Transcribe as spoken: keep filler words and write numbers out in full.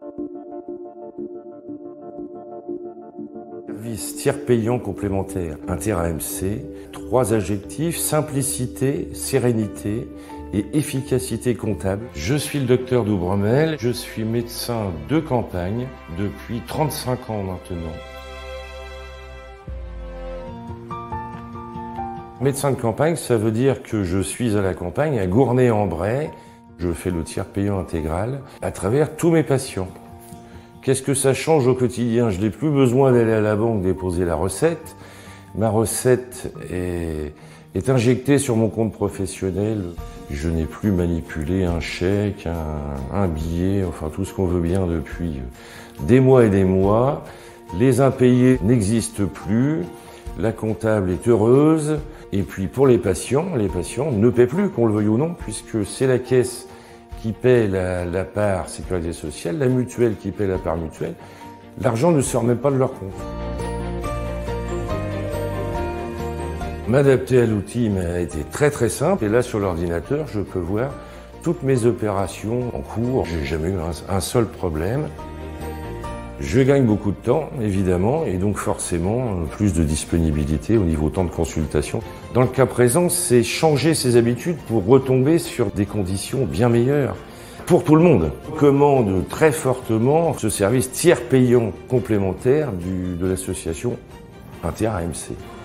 Service tiers payant complémentaire Inter-A M C, trois adjectifs: simplicité, sérénité et efficacité comptable. Je suis le docteur Doubremel, je suis médecin de campagne depuis trente-cinq ans maintenant. Médecin de campagne, ça veut dire que je suis à la campagne, à Gournay-en-Bray. Je fais le tiers payant intégral à travers tous mes patients. Qu'est-ce que ça change au quotidien? Je n'ai plus besoin d'aller à la banque déposer la recette. Ma recette est, est injectée sur mon compte professionnel. Je n'ai plus manipulé un chèque, un, un billet, enfin tout ce qu'on veut bien depuis des mois et des mois. Les impayés n'existent plus. La comptable est heureuse. Et puis pour les patients, les patients ne paient plus, qu'on le veuille ou non, puisque c'est la caisse qui paie la, la part sécurité sociale, la mutuelle qui paie la part mutuelle. L'argent ne sort même pas de leur compte. M'adapter à l'outil m'a été très très simple. Et là, sur l'ordinateur, je peux voir toutes mes opérations en cours. J'ai jamais eu un, un seul problème. Je gagne beaucoup de temps, évidemment, et donc forcément plus de disponibilité au niveau temps de consultation. Dans le cas présent, c'est changer ses habitudes pour retomber sur des conditions bien meilleures pour tout le monde. Je recommande très fortement ce service tiers payant complémentaire du, de l'association Inter-A M C.